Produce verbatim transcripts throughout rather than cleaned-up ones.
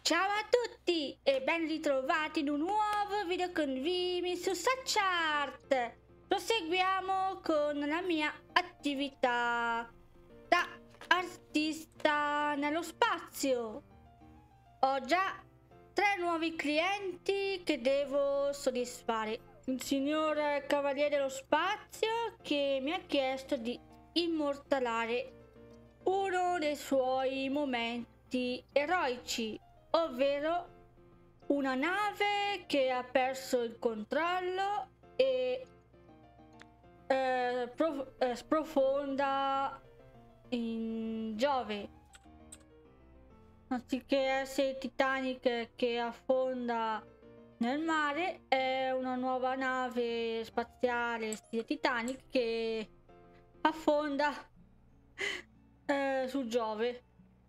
Ciao a tutti e ben ritrovati in un nuovo video con Vimi su Satchart. Proseguiamo con la mia attività da artista nello spazio. Ho già tre nuovi clienti che devo soddisfare. Il signor Cavaliere dello Spazio che mi ha chiesto di immortalare uno dei suoi momenti eroici, ovvero una nave che ha perso il controllo e eh, prof- eh, sprofonda in Giove. Anziché essere il Titanic che affonda nel mare, è una nuova nave spaziale stile Titanic che affonda eh, su Giove.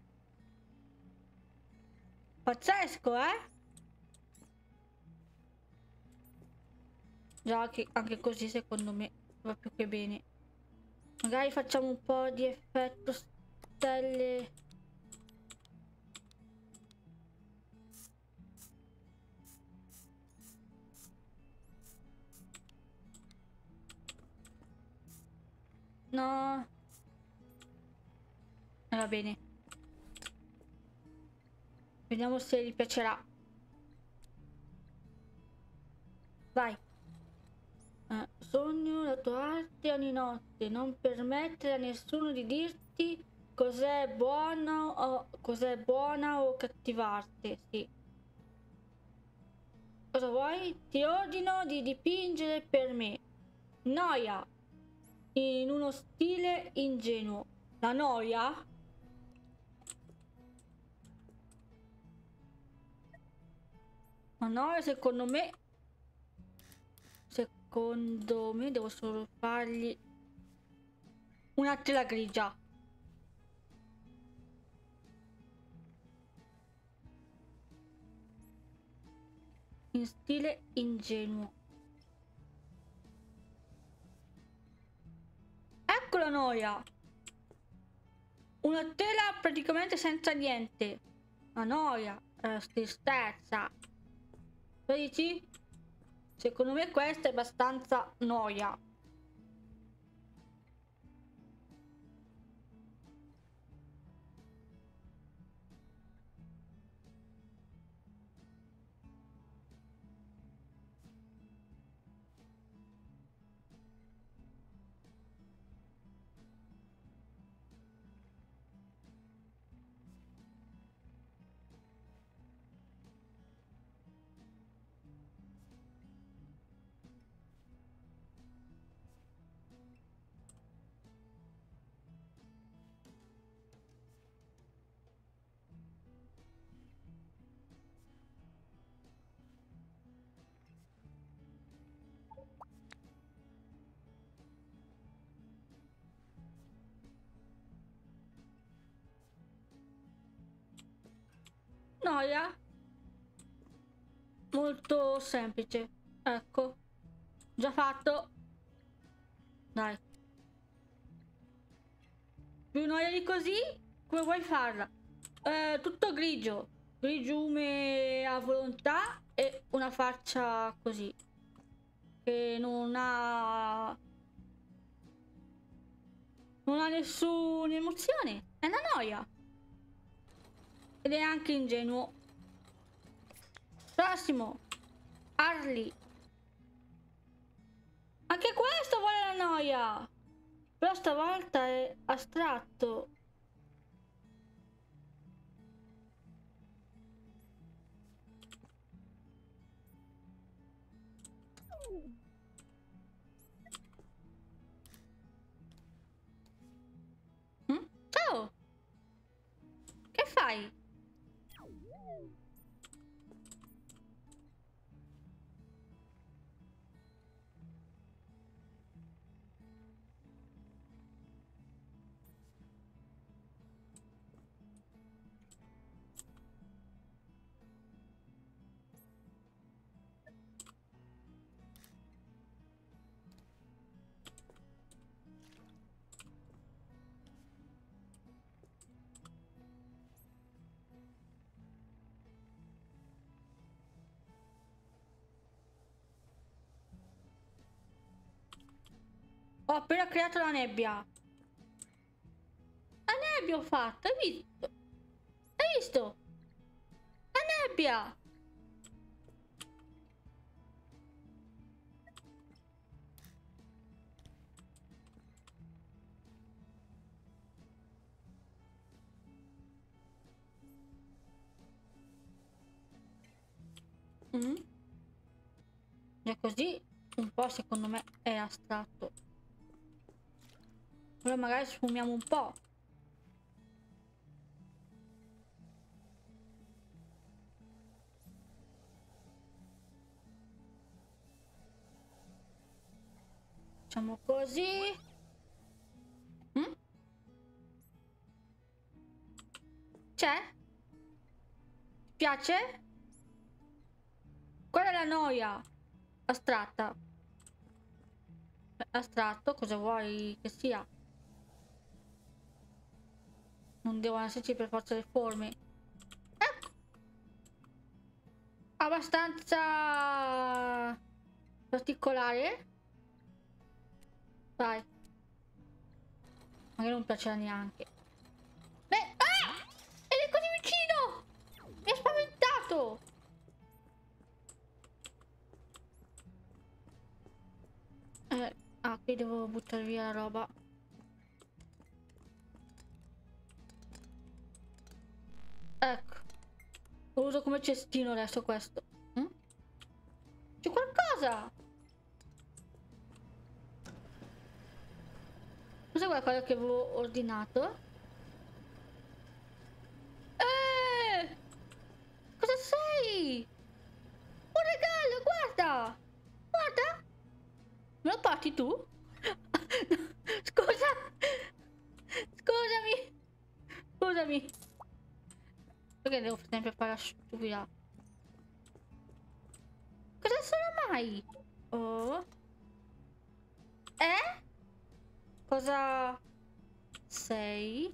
Pazzesco, eh? Già che anche così secondo me va più che bene. Magari facciamo un po' di effetto stelle. No. Eh, va bene. Vediamo se gli piacerà. Vai. Eh, sogno la tua arte ogni notte. Non permettere a nessuno di dirti cos'è buono o cos'è buona o cattivarte. Sì. Cosa vuoi? Ti ordino di dipingere per me. Noia. In uno stile ingenuo. La noia? La noia secondo me... Secondo me devo solo fargli una tela grigia. In stile ingenuo. Ecco la noia. Una tela praticamente senza niente. La noia, la tristezza. Vedi? Secondo me questa è abbastanza noia. Noia. Molto semplice. Ecco. Già fatto. Dai. Più noia di così? Come vuoi farla? Eh, tutto grigio. Grigiume a volontà e una faccia così. Che non ha... Non ha nessuna emozione. È una noia. Ed è anche ingenuo. Prossimo. Harley. Anche questo vuole la noia. Però stavolta è astratto. Mm? Ciao. Che fai? Ho appena creato la nebbia. La nebbia ho fatto, hai visto? Hai visto? La nebbia! Mm. E così un po' secondo me è astratto. Ora magari sfumiamo un po'. Facciamo così. Mm? C'è? Ti piace? Qual è la noia? Astratta. Beh, astratto, cosa vuoi che sia? Non devono esserci per forza le forme. Ecco. Abbastanza particolare. Vai. Magari non piacerà neanche. Beh, ah! Ed è così vicino! Mi ha spaventato! Eh, ah, qui devo buttare via la roba. Ecco. Lo uso come cestino adesso questo. Mm? C'è qualcosa! Cos'è qualcosa che avevo ordinato? Eh! Cosa sei? Un regalo, guarda! Guarda! Me lo porti tu? Scusa! Scusami! Scusami! Perché devo sempre fare la stupida? Cosa sarà mai? Oh? Eh? Cosa sei?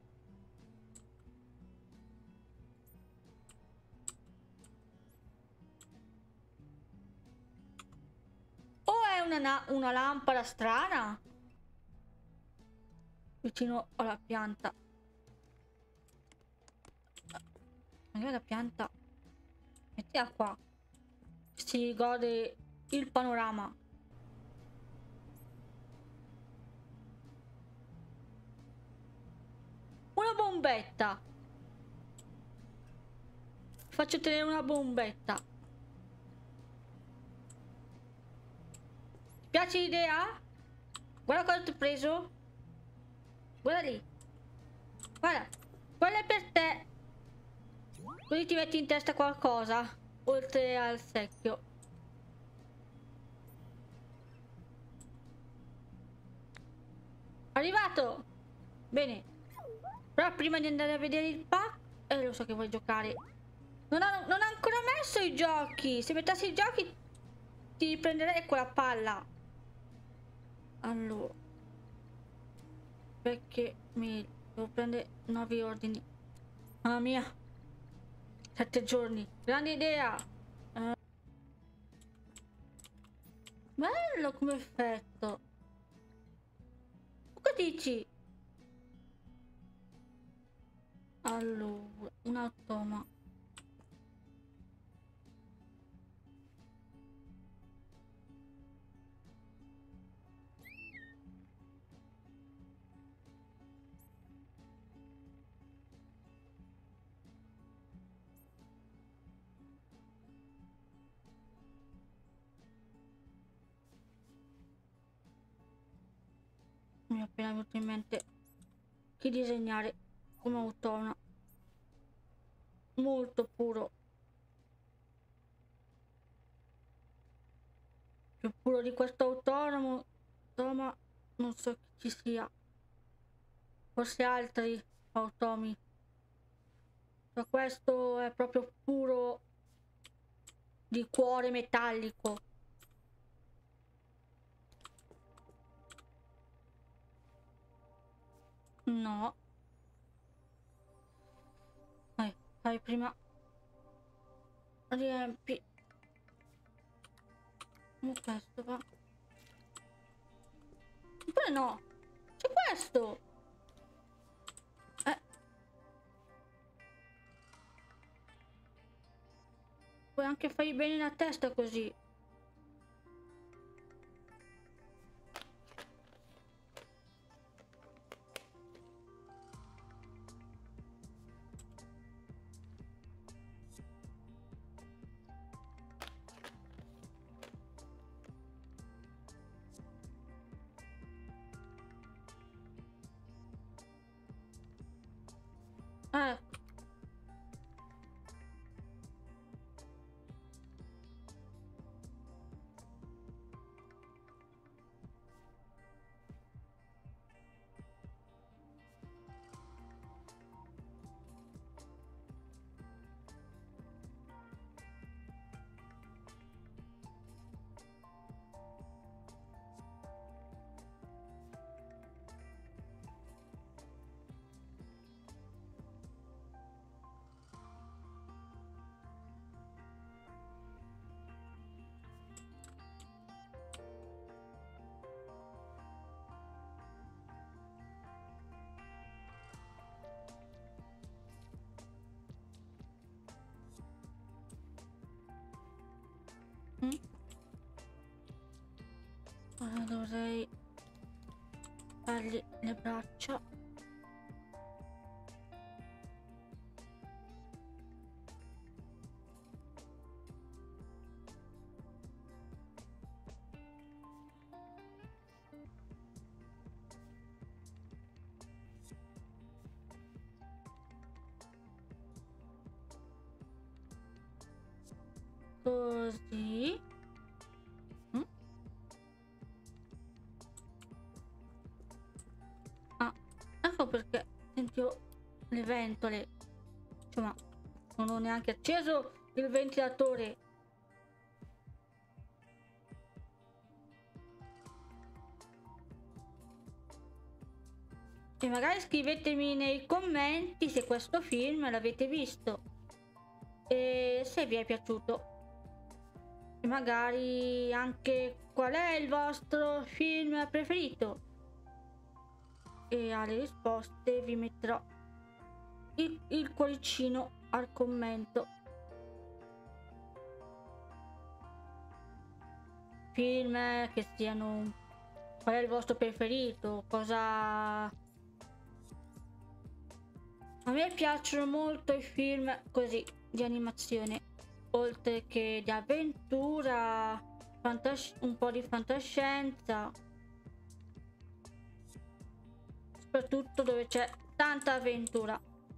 O è una, una lampada strana? Vicino alla pianta. Magari la pianta. Mettila qua. Si gode il panorama. Una bombetta. Faccio tenere una bombetta. Ti piace l'idea? Guarda cosa ti ho preso. Guarda lì. Guarda. Quella è per te. Così ti metti in testa qualcosa. Oltre al secchio. Arrivato. Bene. Però prima di andare a vedere il pack. Eh, lo so che vuoi giocare. Non ha, non ha ancora messo i giochi. Se mettessi i giochi ti riprenderei quella palla. Allora. Perché mi devo prendere nuovi ordini. Mamma mia. Sette giorni. Grande idea. Uh. Bello come effetto. Cosa dici? Allora, un automa. Mi è appena venuto in mente che disegnare un automa molto puro. Più puro di questo autonomo, automa, non so chi ci sia. Forse altri automi. Ma questo è proprio puro di cuore metallico. No. Vai, fai prima. Riempi. Come questo va. Oppure no. C'è questo. Eh. Puoi anche fargli bene la testa così. Ecco. Mm. Ora dovrei fargli le braccia. Così. Mm? Ah, ecco perché sentivo le ventole. Insomma, non ho neanche acceso il ventilatore. E magari scrivetemi nei commenti se questo film l'avete visto e se vi è piaciuto. E magari anche qual è il vostro film preferito. E alle risposte vi metterò il, il cuoricino al commento. Film che siano... Qual è il vostro preferito? Cosa... A me piacciono molto i film così, di animazione, oltre che di avventura, un po' di fantascienza, soprattutto dove c'è tanta avventura.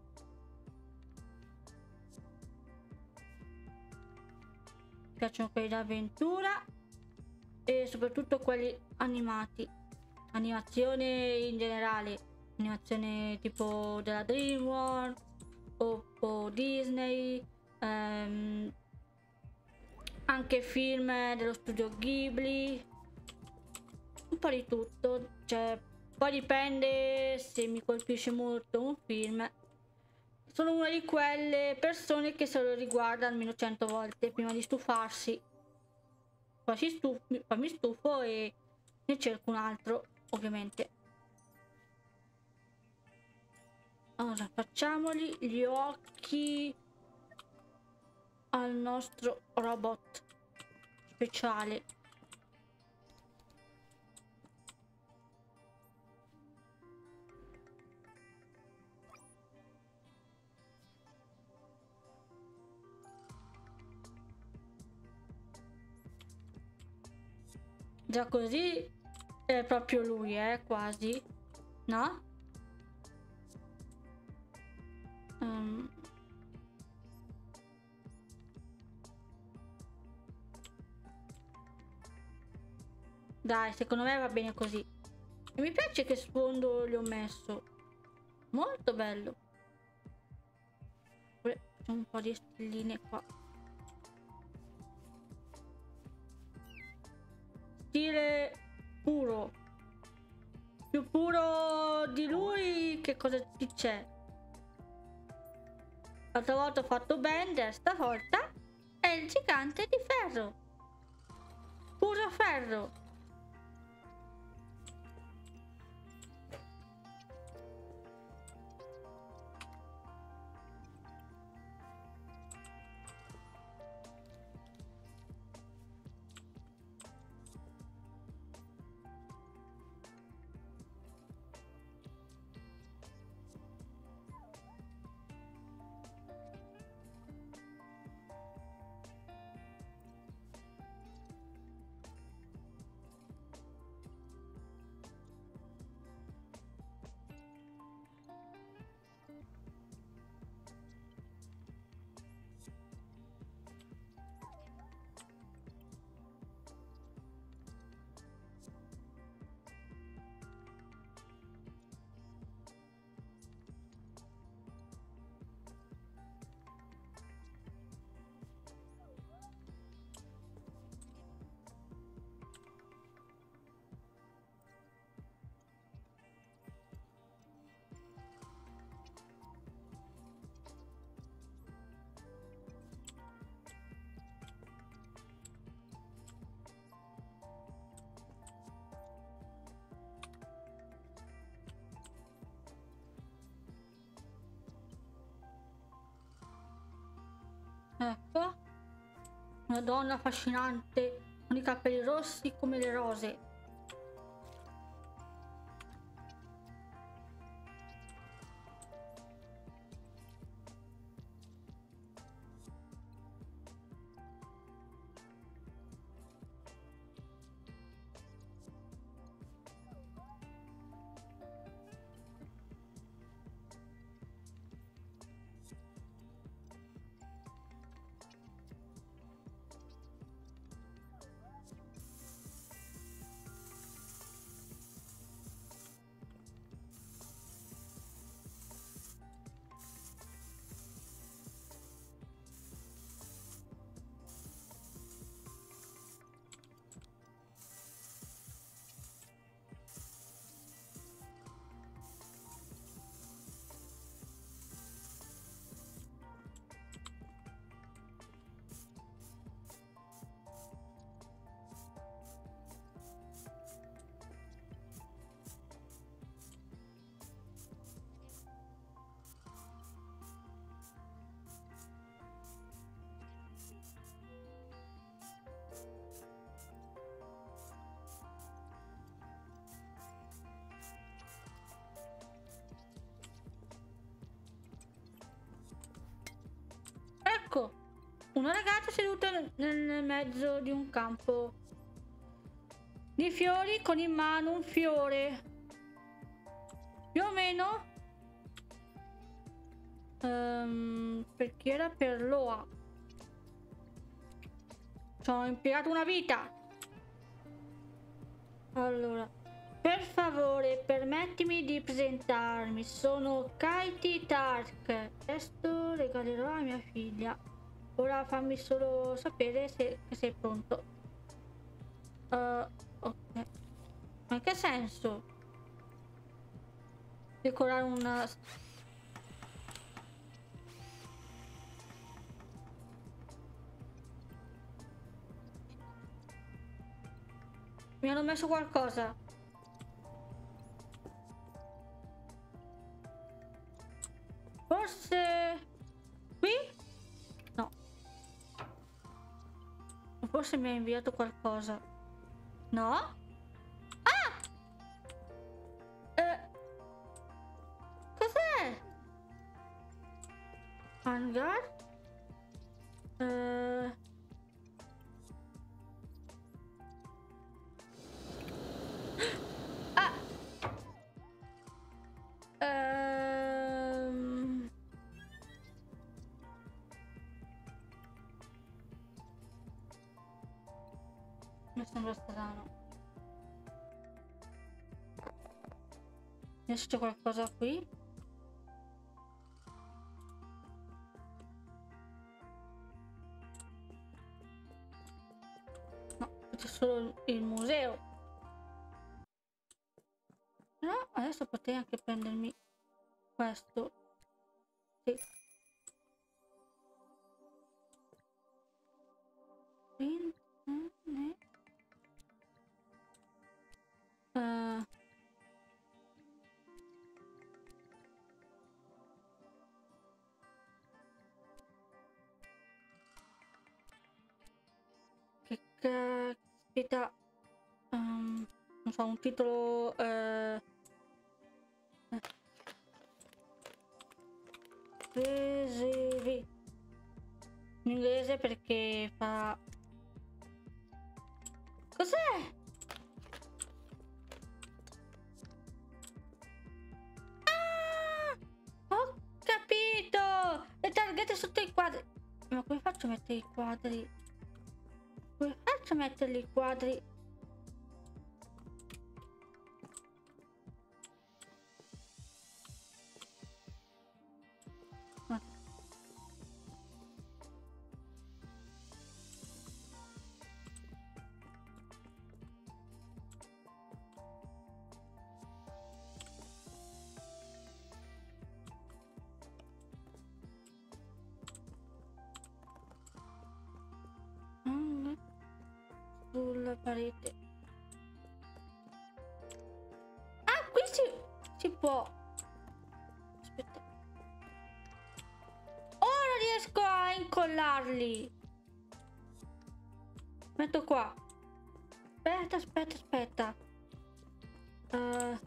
Mi piacciono quelli d'avventura e soprattutto quelli animati, animazione in generale. Animazione tipo della DreamWorks o, o Disney, ehm, anche film dello studio Ghibli, un po' di tutto, cioè poi dipende se mi colpisce molto un film. Sono una di quelle persone che se lo riguarda almeno cento volte prima di stufarsi, poi, si stuf poi mi stufo e ne cerco un altro, ovviamente. Ora facciamogli gli occhi al nostro robot speciale. Già così è proprio lui, eh, quasi, no? Um. Dai, secondo me va bene così. E mi piace che sfondo gli ho messo. Molto bello. C'è un po' di stelline qua. Stile puro. Più puro di lui che cosa c'è? L'altra volta ho fatto Bender, stavolta è il gigante di ferro. Puro ferro. Una donna affascinante con i capelli rossi come le rose. Ecco, una ragazza seduta nel, nel mezzo di un campo di fiori con in mano un fiore. Più o meno um, perché era per Loa. Ci ho impiegato una vita. Allora, per favore, permettimi di presentarmi. Sono Katie Tark. Questo regalerò a mia figlia. Ora fammi solo sapere se che sei pronto. Uh, ok. Ma in che senso? Decorare una... Mi hanno messo qualcosa. Forse... qui? No. Forse mi ha inviato qualcosa. No? Ah! Eh... Cos'è? Hangar? Eh... Ah! Ehm... Mi sembra strano. Adesso c'è qualcosa qui? No, c'è solo il museo. No, adesso potrei anche prendermi questo. Sì. Uh. Che caspita. Um, non so, un titolo... Uh, in inglese perché fa... Cos'è? Ah! Ho capito! Le targhette sotto i quadri. Ma come faccio a mettere i quadri? Come faccio a metterli i quadri? Sulla parete. Ah, qui si, si può. Aspetta. Ora riesco a incollarli. Metto qua. Aspetta, aspetta, aspetta. Uh,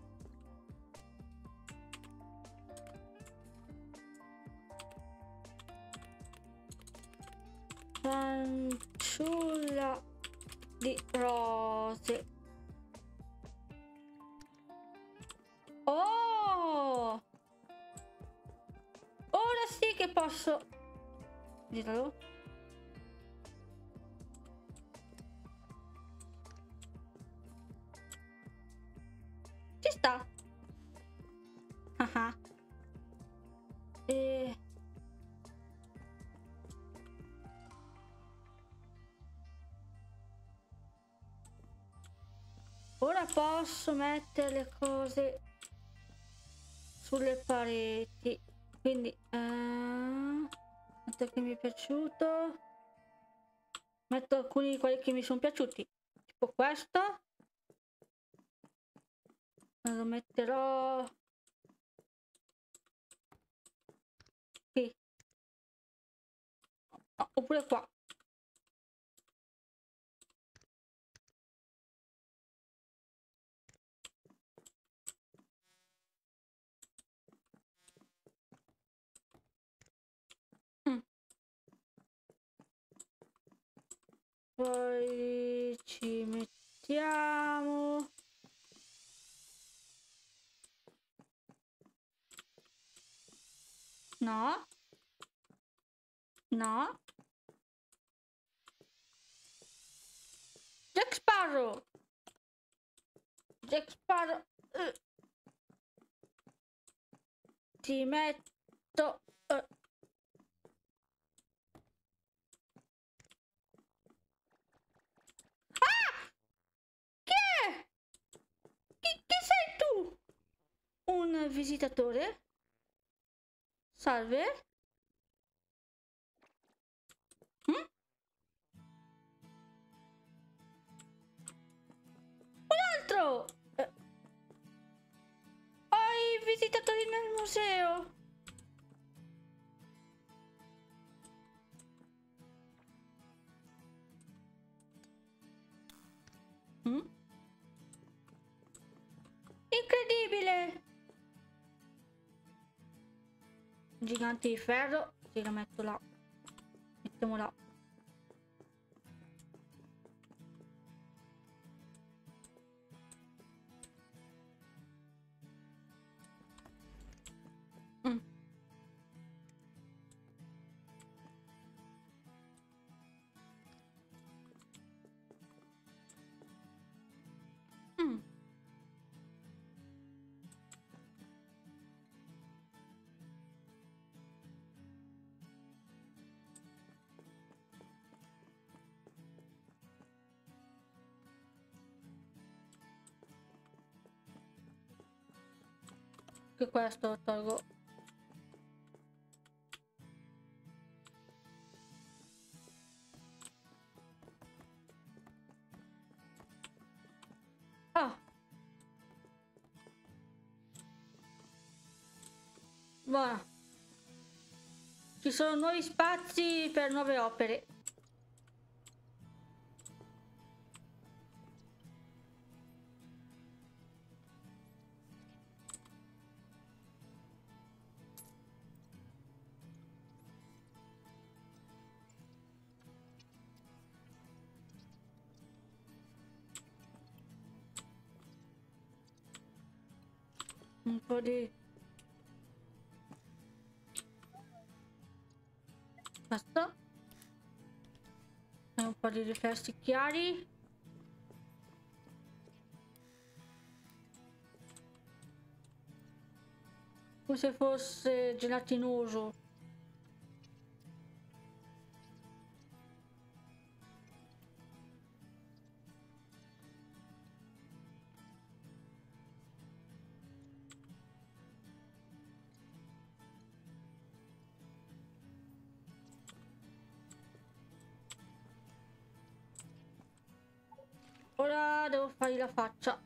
fanciulla di rose. Oh! Ora sì che posso. Dirlo. Ci sta. Ah, e... ora posso mettere le cose sulle pareti. Quindi uh, metto che mi è piaciuto. Metto alcuni di quelli che mi sono piaciuti. Tipo questo. Lo metterò qui. Oh, oppure qua. Mm. Poi ci mettiamo no no Jack Sparrow. Jack Sparrow. Uh. Ti metto uh. Ah! Chi è? Chi, chi sei tu? Un visitatore? Salve? Mm? Un altro! Eh. Ho i visitatori nel museo! Mm? Incredibile! Gigante di ferro, sì, lo metto là. Mettiamo là. Mm. Mm. Che questo lo tolgo. Ah. Buono. Ci sono nuovi spazi per nuove opere. Un po' di... questo. E un po' di riflessi chiari. Come se fosse gelatinoso. Ora devo fargli la faccia.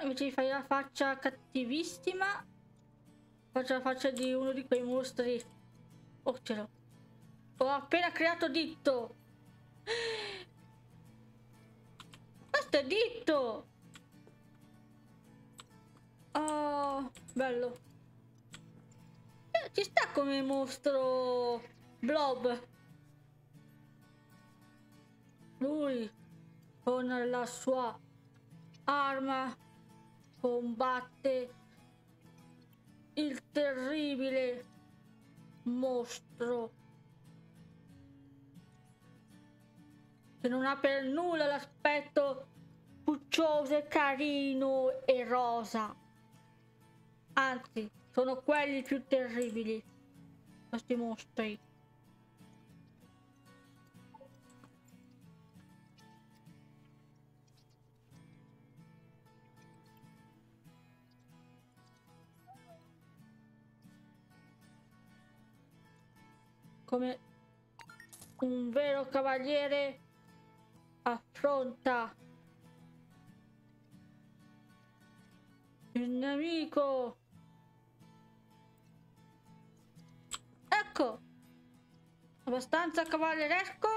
invece di fare la faccia cattivissima, faccio la faccia di uno di quei mostri. Oh, ce l'ho. Ho appena creato Ditto. Questo è Ditto. Oh, bello. Eh, ci sta come mostro Blob. Lui con la sua arma combatte il terribile mostro che non ha per nulla l'aspetto puccioso e carino e rosa. Anzi, sono quelli più terribili, questi mostri. Come un vero cavaliere affronta il nemico. Ecco, abbastanza cavalleresco.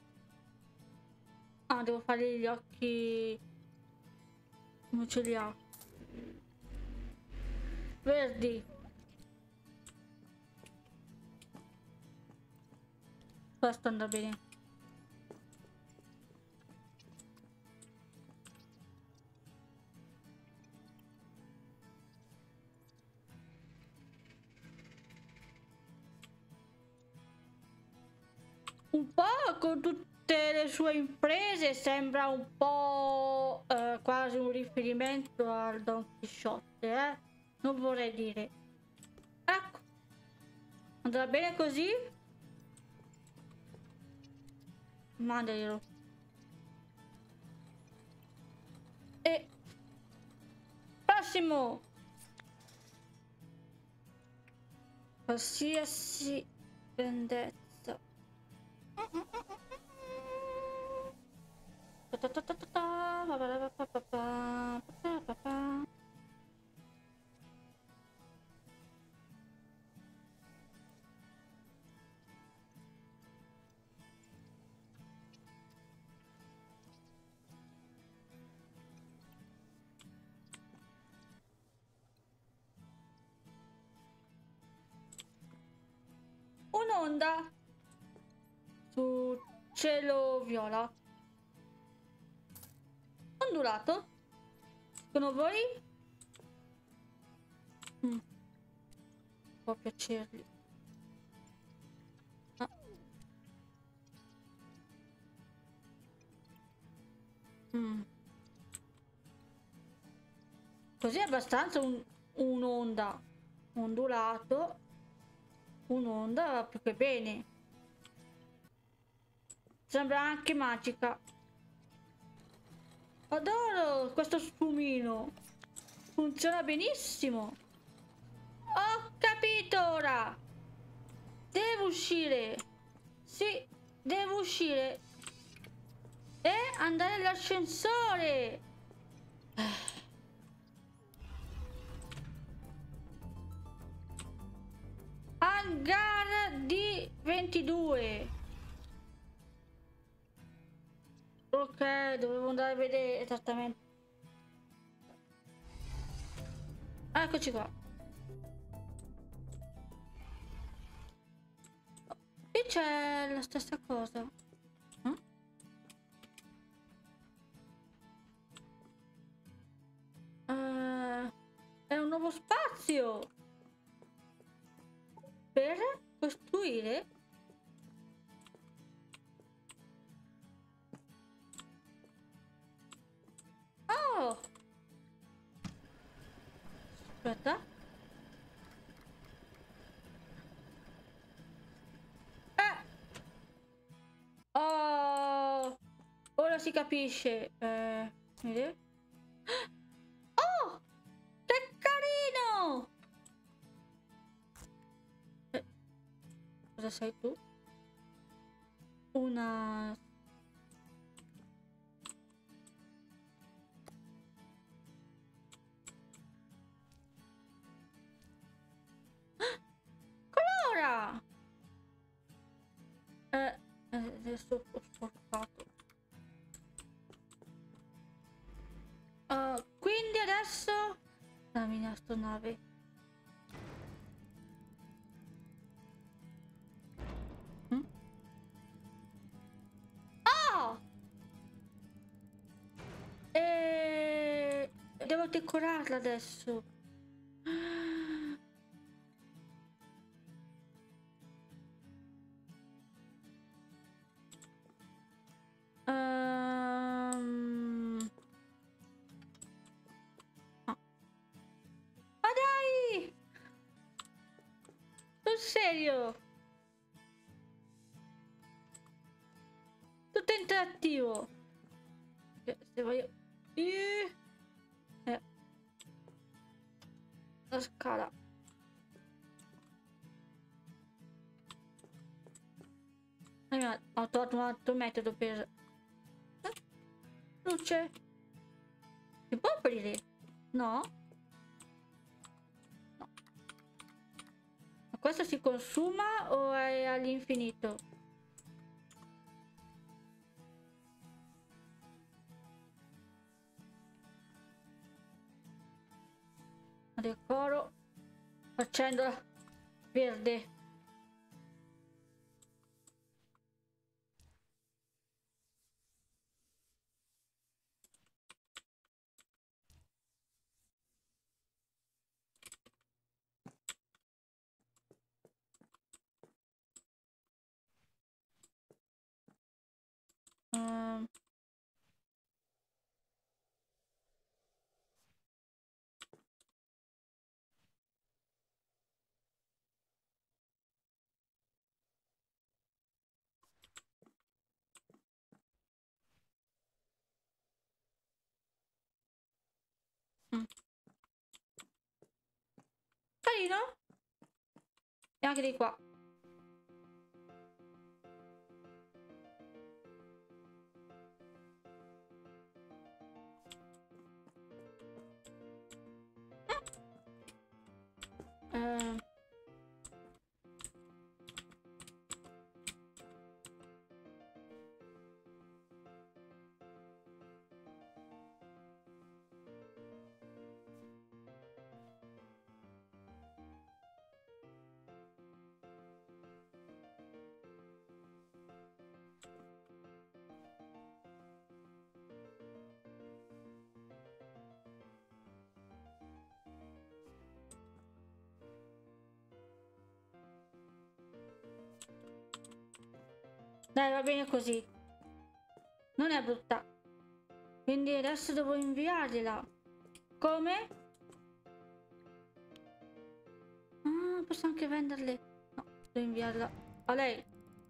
Ah, devo fare gli occhi. Non ce li ha. Verdi. Questo andrà bene. Un po' con tutte le sue imprese sembra un po' eh, quasi un riferimento al Don Chisciotte, eh? Non vorrei dire. Ecco. Andrà bene così? Mandaglielo. E prossimo. Qualsiasi vendetta. Un'onda su cielo viola ondulato. Secondo voi mm. può piacergli? Ah. Mm. Così è abbastanza un, un'onda ondulato. Un'onda va più che bene. Sembra anche magica. Adoro questo sfumino. Funziona benissimo. Ho capito ora. Devo uscire. Sì, devo uscire. E andare all'ascensore. Hangar D ventidue. Ok, dovevo andare a vedere esattamente. Eccoci qua. Qui c'è la stessa cosa. Eh? Uh, è un nuovo spazio per costruire. Oh, aspetta. Eh. Oh, ora si capisce. Eh, vedi? Oh, che carino! Eh, cosa sei tu? Una... adesso ho sporcato. Uh, quindi adesso la mia astronave. Mm? Oh! E... devo decorarla adesso. Um... Ma dai! Sul serio? Tutto interattivo. Se voglio... Eh. La scala. Eh, ho trovato un altro metodo per... Eh? Luce. Si può aprire? No? No. Ma questo si consuma o è all'infinito? Decoro facendola verde. Um. Mm. Carino. E anche di qua. Mm. Eh. Dai, va bene così. Non è brutta. Quindi adesso devo inviargliela. Come? Ah, posso anche venderle. No, devo inviarla a lei.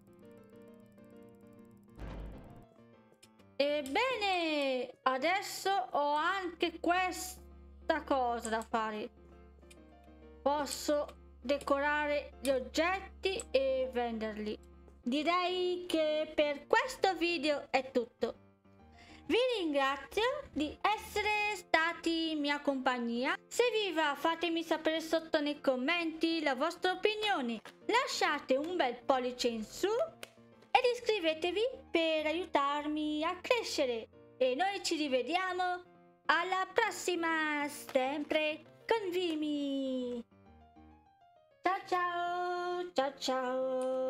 Ebbene, adesso ho anche questa cosa da fare. Posso decorare gli oggetti e venderli. Direi che per questo video è tutto. Vi ringrazio di essere stati in mia compagnia. Se vi va, fatemi sapere sotto nei commenti la vostra opinione. Lasciate un bel pollice in su ed iscrivetevi per aiutarmi a crescere. E noi ci rivediamo alla prossima, sempre con Vimi. Ciao ciao, ciao ciao.